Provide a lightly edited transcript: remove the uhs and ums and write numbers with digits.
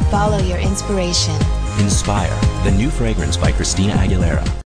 Follow your inspiration. Inspire, the new fragrance by Christina Aguilera.